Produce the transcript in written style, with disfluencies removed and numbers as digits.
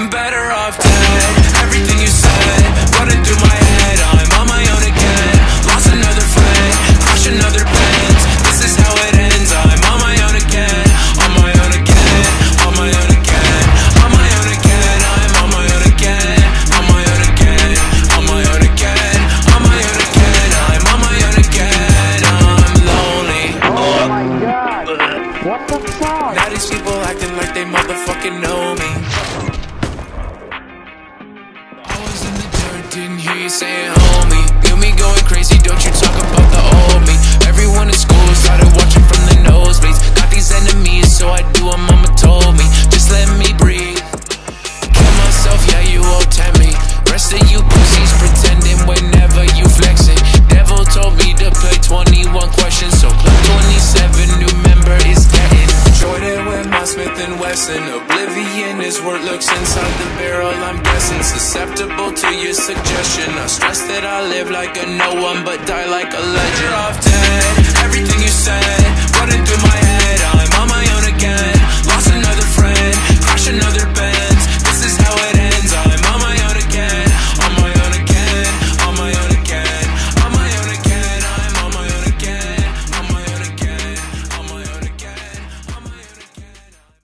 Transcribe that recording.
I'm better off dead. Everything you said running through my head. I'm on my own again. Lost another friend, crush another Benz. This is how it ends. I'm on my own again. On my own again. On my own again. On my own again. I'm on my own again. On my own again. On my own again. On my own again. I'm on my own again. I'm lonely. Oh my god. What the fuck? Now these people acting like they motherfucking know me. I was in the dirt, didn't hear you saying homie. Feel me going crazy, don't you talk about the old me. Everyone in school started watching from the nosebleeds. Got these enemies, so I do what mama told me. Just let me breathe. Kill myself, yeah, you all tempt me. Rest of you pussies pretending whenever you flexing. Devil told me to play 21 questions, so play 27, new member is getting. Jordan with my Smith & Wesson. Oblivion is what looks inside the barrel, I'm guessing. Susceptible to your suggestion. I stress that I live like a no one, but die like a legend. Off dead.